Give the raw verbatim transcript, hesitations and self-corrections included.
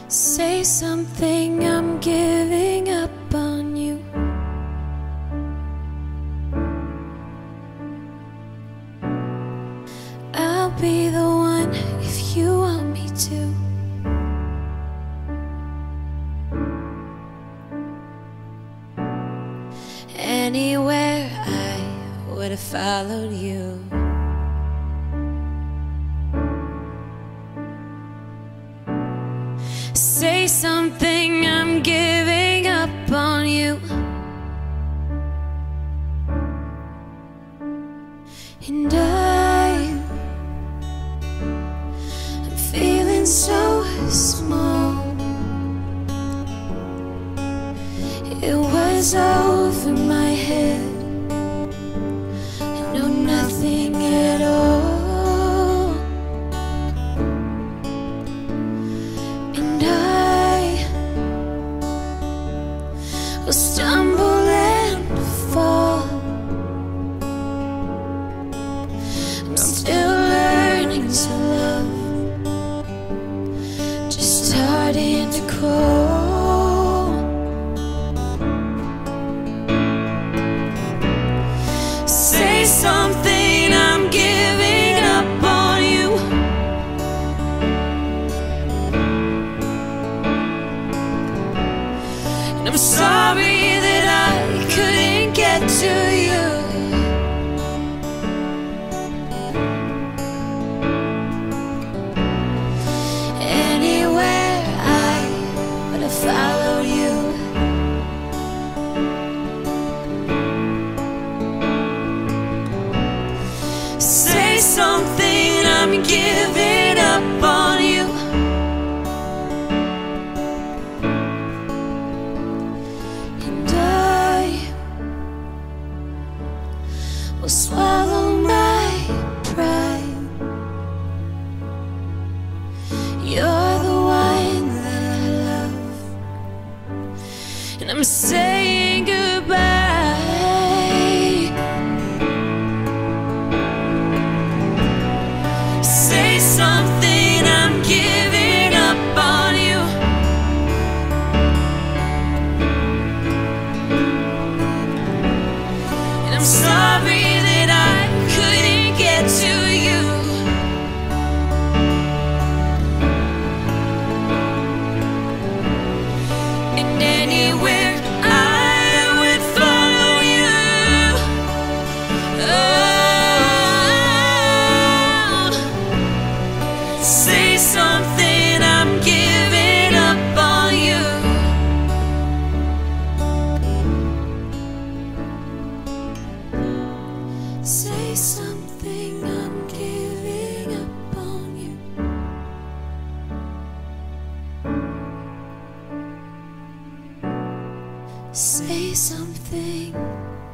Say something, I'm giving up on you. I'll be the one if you want me to. Anywhere I would have followed you. Say something, I'm giving up on you. And I, I'm feeling so small. It was over my head. I know nothing at all. Will stumble and fall. I'm still learning to love, just starting to crawl. Say something, I'm giving up on you. And I'm sorry that I couldn't get to you. Anywhere I would have followed you. Say something, I'm giving up on you. Will swallow my pride. You're the one that I love, and I'm saying goodbye. Say something, I'm giving up on you. And I'm sorry to you. And anywhere I would follow you. Oh, say something, I'm giving up on you. Say something, I'm giving up on you. Say something.